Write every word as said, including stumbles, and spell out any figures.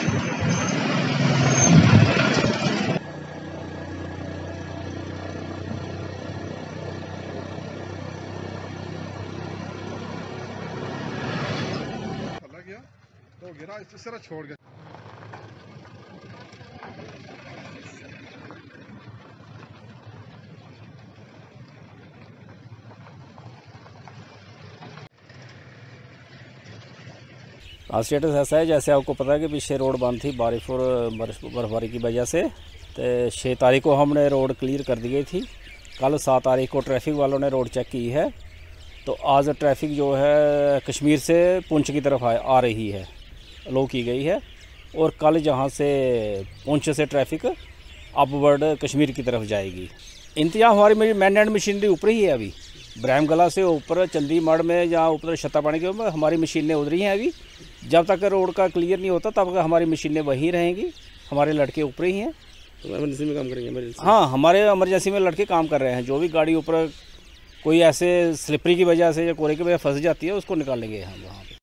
गया तो गिरा, इस तरह छोड़ गया। आज स्टेटस ऐसा है, जैसे आपको पता है कि पीछे रोड बंद थी बारिश और बर्फबारी की वजह से। तो छः तारीख को हमने रोड क्लियर कर दी गई थी। कल सात तारीख को ट्रैफिक वालों ने रोड चेक की है। तो आज ट्रैफिक जो है कश्मीर से पुंछ की तरफ आ, आ रही है, लो की गई है। और कल जहाँ से पुंछ से ट्रैफिक अपवर्ड कश्मीर की तरफ जाएगी। इंतजाम हमारी मैन एंड मशीनरी ऊपर ही है। अभी ब्रह्मगला से ऊपर चंडीगढ़ में जहाँ ऊपर छत्तापानी के ऊपर हमारी मशीनें उतरी हैं। अभी जब तक रोड का क्लियर नहीं होता तब तक हमारी मशीनें वहीं रहेंगी, हमारे लड़के ऊपर ही हैं। तो इमरजेंसी में काम करेंगे? हाँ, हमारे इमरजेंसी में लड़के काम कर रहे हैं। जो भी गाड़ी ऊपर कोई ऐसे स्लिपरी की वजह से या कोरे की वजह फंस जाती है उसको निकालेंगे हम वहाँ पे।